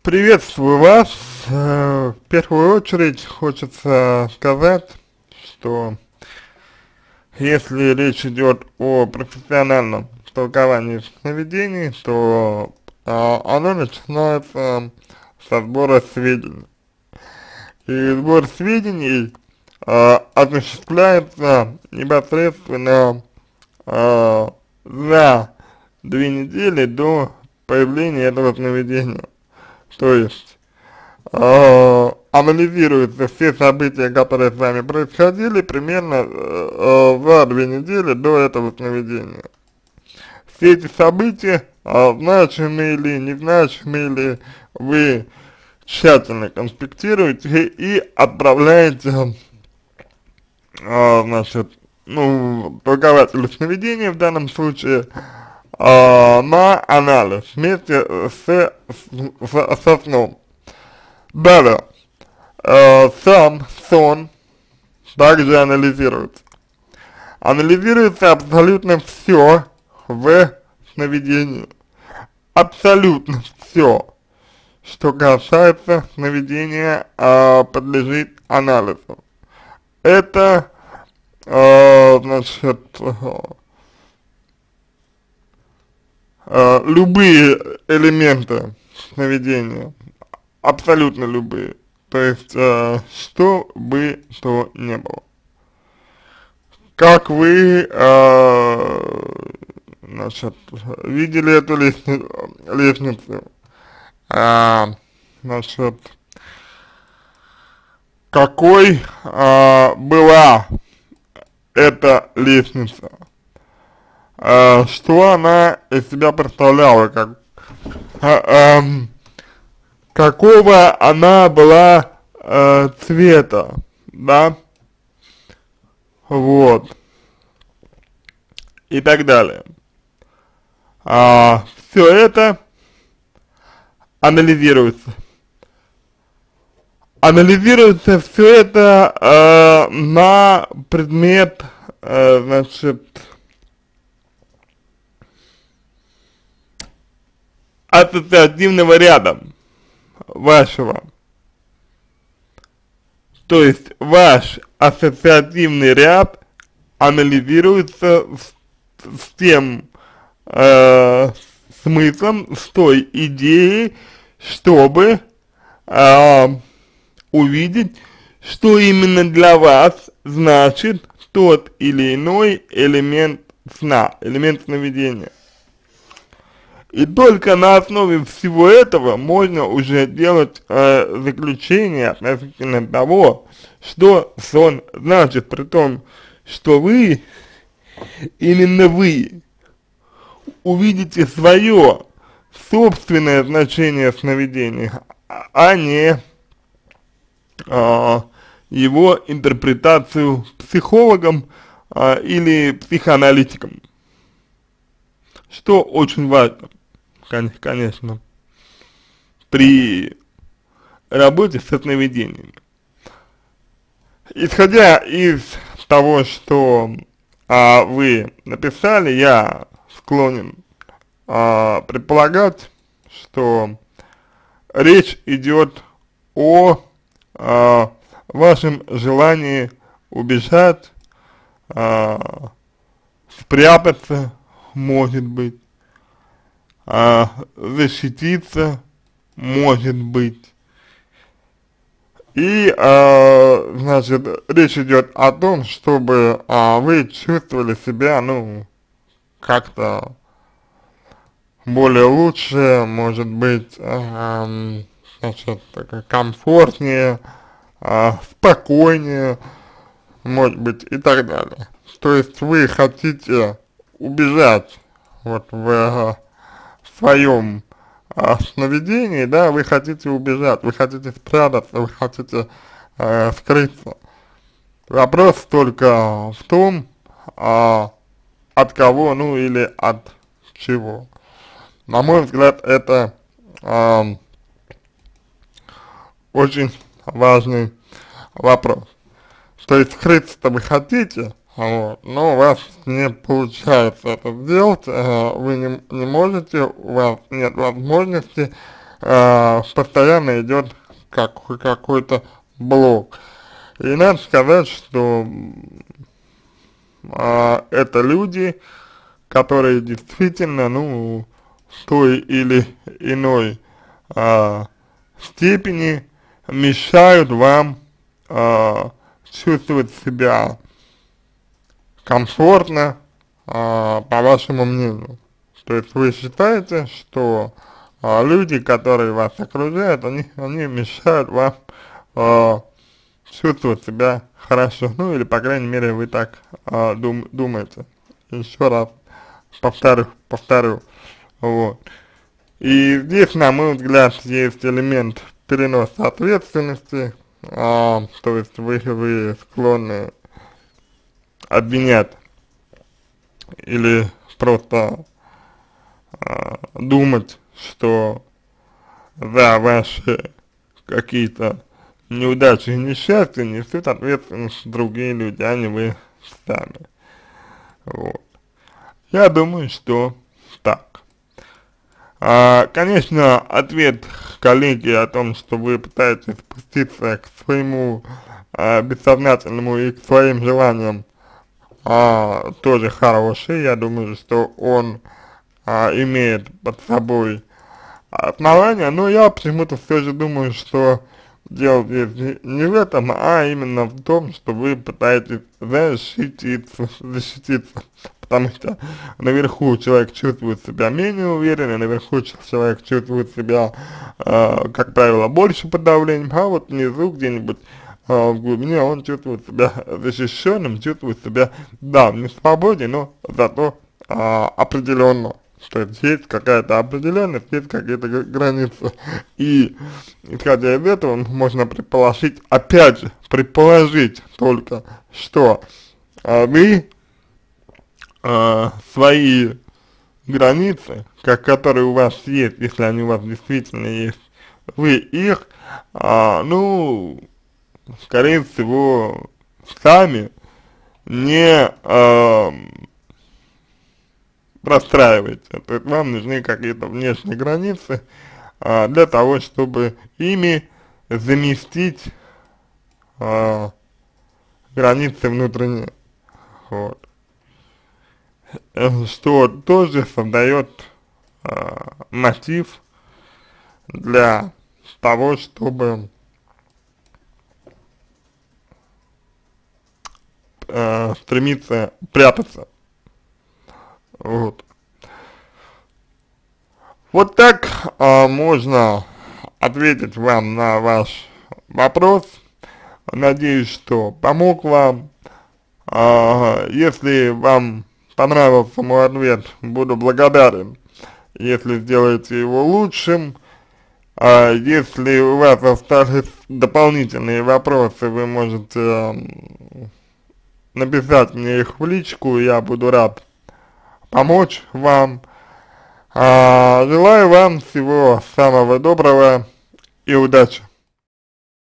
Приветствую вас. В первую очередь хочется сказать, что если речь идет о профессиональном толковании сновидений, то оно начинается со сбора сведений. И сбор сведений осуществляется непосредственно за 2 недели до появления этого сновидения. То есть анализируются все события, которые с вами происходили, примерно за 2 недели до этого сновидения. Все эти события, значимые или незначимые ли, вы тщательно конспектируете и отправляете, значит, толкователю сновидения в данном случае, на анализ вместе со сном. Далее, сам сон также анализируется. Анализируется абсолютно все в сновидении. Абсолютно все, что касается сновидения, подлежит анализу. Это, значит, любые элементы сновидения, абсолютно любые, то есть что бы то ни было. Как вы, значит, видели эту лестницу, значит, какой была эта лестница, что она из себя представляла, какого она была цвета, да, вот, и так далее. Все это анализируется. Анализируется все это на предмет, значит, ассоциативного ряда вашего. То есть ваш ассоциативный ряд анализируется с тем смыслом, с той идеей, чтобы увидеть, что именно для вас значит тот или иной элемент сна, элемент сновидения. И только на основе всего этого можно уже делать заключение относительно того, что сон значит, при том, что вы, именно вы, увидите свое собственное значение сновидения, а не его интерпретацию психологом или психоаналитиком, что очень важно. Конечно, при работе со сновидениями. Исходя из того, что вы написали, я склонен предполагать, что речь идет о вашем желании убежать, спрятаться, может быть, защититься, может быть. И, значит, речь идет о том, чтобы вы чувствовали себя, как-то более лучше, может быть, значит, комфортнее, спокойнее, может быть, и так далее. То есть вы хотите убежать вот в своем сновидении, да, вы хотите убежать, вы хотите спрятаться, вы хотите скрыться. Вопрос только в том, от кого, или от чего. На мой взгляд, это очень важный вопрос. То есть скрыться-то вы хотите, вот, но у вас не получается это сделать, вы не можете, у вас нет возможности постоянно идет какой-то блок. И надо сказать, что это люди, которые действительно, ну, в той или иной степени мешают вам чувствовать себя комфортно, по вашему мнению. То есть вы считаете, что люди, которые вас окружают, они мешают вам чувствовать себя хорошо, ну или, по крайней мере, вы так думаете. Еще раз повторю, вот. И здесь, на мой взгляд, есть элемент переноса ответственности, то есть вы склонны обвинять или просто думать, что за ваши какие-то неудачи и несчастья несут ответственность другие люди, а не вы сами. Вот. Я думаю, что так. Конечно, ответ коллеги о том, что вы пытаетесь спуститься к своему бессознательному и к своим желаниям, тоже хороший. Я думаю, что он имеет под собой основания, но я почему-то все же думаю, что дело здесь не в этом, а именно в том, что вы пытаетесь защититься, потому что наверху человек чувствует себя менее уверенно, наверху человек чувствует себя, как правило, больше под давлением, а вот внизу где-нибудь в глубине он чувствует себя защищенным, чувствует себя, да, в несвободе, но зато определенно. То есть какая-то определенность, есть какие-то границы. И исходя из этого можно предположить, опять же, предположить только, что вы свои границы, которые у вас есть, если они у вас действительно есть, вы их, ну, скорее всего, сами не простраиваете. То есть вам нужны какие-то внешние границы для того, чтобы ими заместить границы внутренние. Вот. Что тоже создает мотив для того, чтобы стремиться прятаться. Вот. Вот так можно ответить вам на ваш вопрос. Надеюсь, что помог вам. Если вам понравился мой ответ, буду благодарен, если сделаете его лучшим. Если у вас остались дополнительные вопросы, вы можете написать мне их в личку, я буду рад помочь вам. Желаю вам всего самого доброго и удачи.